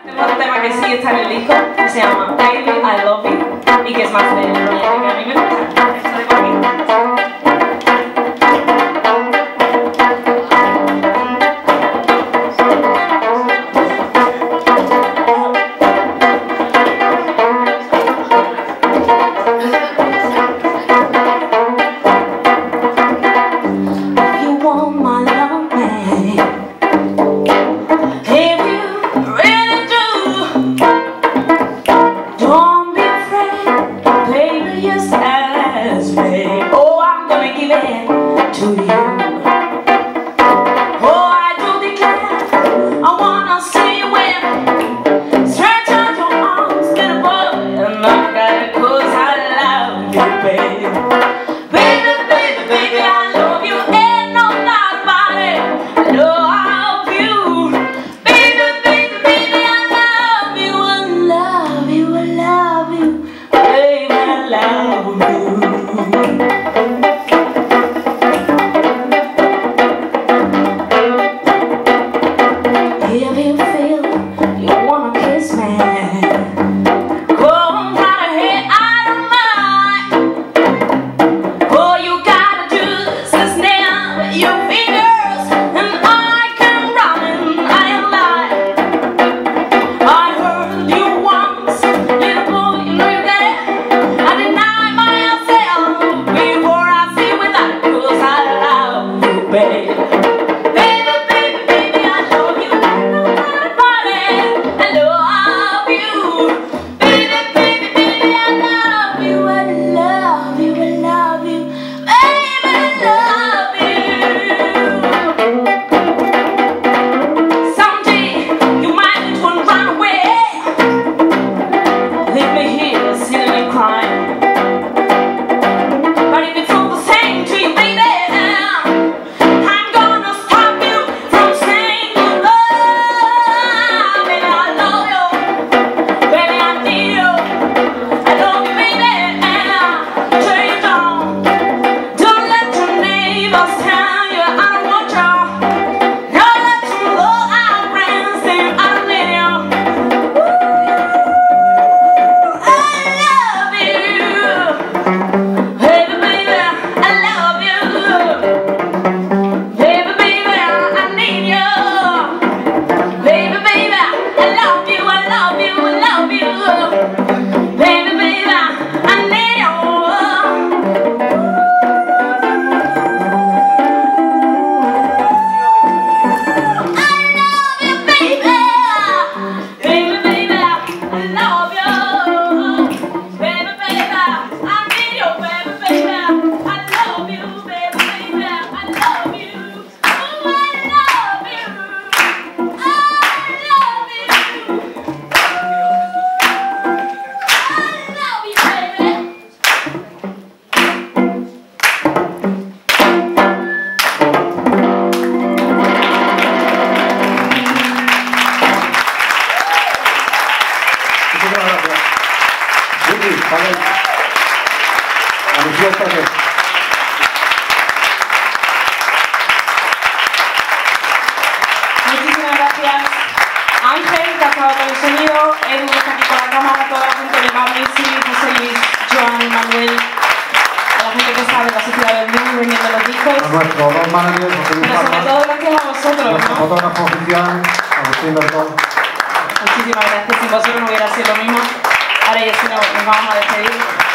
Tenemos un tema que sí está en el disco, que se llama Baby, I Love You, y que es más de Mariah, que a mí me gusta. Esto de por aquí. Muchísimas gracias Ángel, que ha estado con el sonido, Edu, que está aquí con la cámara, toda la gente de Bad Music, José Luis, Joan, Manuel, a la gente que sabe la sociedad del mundo vendiendo los discos. A nuestros dos managers, José Luis Pero sobre todo gracias a vosotros, nuestro fotógrafo oficial, Agustín Bertón. Muchísimas gracias, sin vosotros no hubiera sido lo mismo. Ahora ya sí nos vamos a despedir.